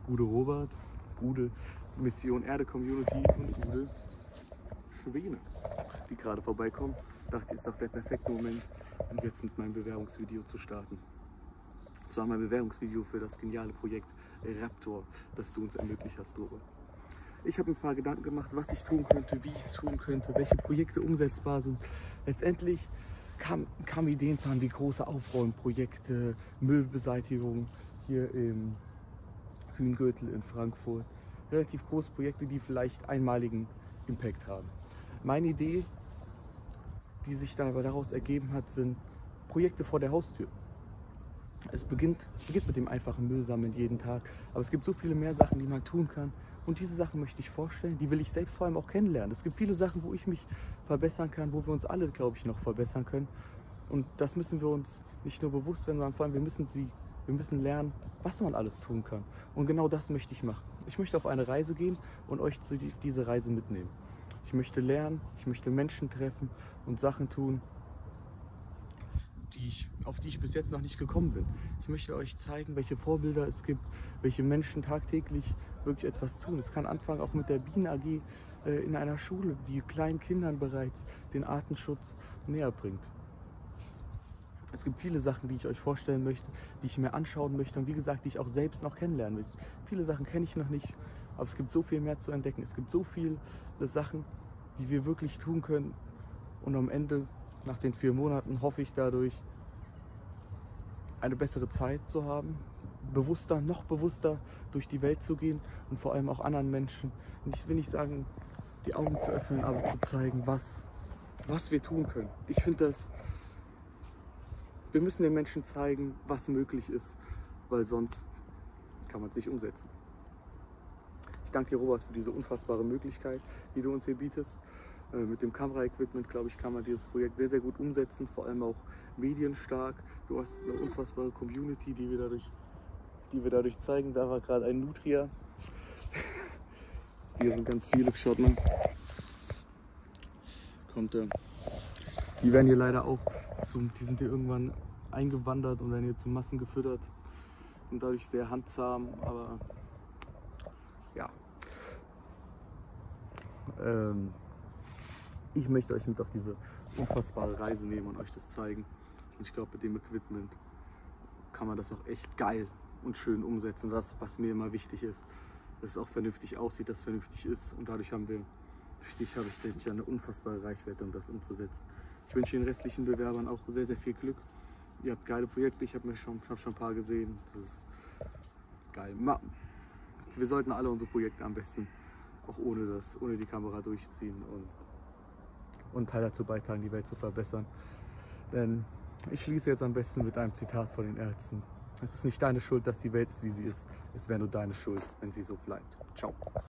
Ude Robert, Ude Mission Erde Community und Ude Schwäne, die gerade vorbeikommen. Dachte, ist doch der perfekte Moment, um jetzt mit meinem Bewerbungsvideo zu starten. Das war mein Bewerbungsvideo für das geniale Projekt Raptor, das du uns ermöglicht hast, Robert. Ich habe mir ein paar Gedanken gemacht, was ich tun könnte, wie ich es tun könnte, welche Projekte umsetzbar sind. Letztendlich kamen Ideen zu haben wie große Aufräumprojekte, Müllbeseitigung hier im Hühngürtel in Frankfurt. Relativ große Projekte, die vielleicht einmaligen Impact haben. Meine Idee, die sich daraus ergeben hat, sind Projekte vor der Haustür. Es beginnt mit dem einfachen Müllsammeln jeden Tag, aber es gibt so viele mehr Sachen, die man tun kann. Und diese Sachen möchte ich vorstellen, die will ich selbst vor allem auch kennenlernen. Es gibt viele Sachen, wo ich mich verbessern kann, wo wir uns alle, glaube ich, noch verbessern können. Und das müssen wir uns nicht nur bewusst werden, sondern vor allem wir müssen lernen, was man alles tun kann. Und genau das möchte ich machen. Ich möchte auf eine Reise gehen und euch zu dieser Reise mitnehmen. Ich möchte lernen, ich möchte Menschen treffen und Sachen tun, auf die ich bis jetzt noch nicht gekommen bin. Ich möchte euch zeigen, welche Vorbilder es gibt, welche Menschen tagtäglich wirklich etwas tun. Es kann anfangen auch mit der Bienen AG in einer Schule, die kleinen Kindern bereits den Artenschutz näher bringt. Es gibt viele Sachen, die ich euch vorstellen möchte, die ich mir anschauen möchte und wie gesagt, die ich auch selbst noch kennenlernen möchte. Viele Sachen kenne ich noch nicht, aber es gibt so viel mehr zu entdecken. Es gibt so viele Sachen, die wir wirklich tun können und am Ende, nach den 4 Monaten, hoffe ich dadurch, eine bessere Zeit zu haben, noch bewusster durch die Welt zu gehen und vor allem auch anderen Menschen, ich will nicht sagen, die Augen zu öffnen, aber zu zeigen, was wir tun können. Ich finde wir müssen den Menschen zeigen, was möglich ist, weil sonst kann man es nicht umsetzen. Ich danke dir, Robert, für diese unfassbare Möglichkeit, die du uns hier bietest. Mit dem Kameraequipment, glaube ich, kann man dieses Projekt sehr, sehr gut umsetzen, vor allem auch medienstark. Du hast eine unfassbare Community, die wir dadurch zeigen. Da war gerade ein Nutria. Hier sind ganz viele, schaut mal. Die werden hier leider auch die sind hier irgendwann eingewandert und werden hier zu Massen gefüttert und dadurch sehr handzahm, aber ja. Ich möchte euch mit auf diese unfassbare Reise nehmen und euch das zeigen. Und ich glaube, mit dem Equipment kann man das auch echt geil und schön umsetzen, was mir immer wichtig ist. Dass es auch vernünftig aussieht, dass es vernünftig ist. Und dadurch habe ich eine unfassbare Reichweite, um das umzusetzen. Ich wünsche den restlichen Bewerbern auch sehr, sehr viel Glück. Ihr habt geile Projekte, ich habe schon ein paar gesehen. Das ist geil. Wir sollten alle unsere Projekte am besten auch ohne die Kamera durchziehen und Teil dazu beitragen, die Welt zu verbessern. Denn ich schließe jetzt am besten mit einem Zitat von den Ärzten. Es ist nicht deine Schuld, dass die Welt ist, wie sie ist. Es wäre nur deine Schuld, wenn sie so bleibt. Ciao.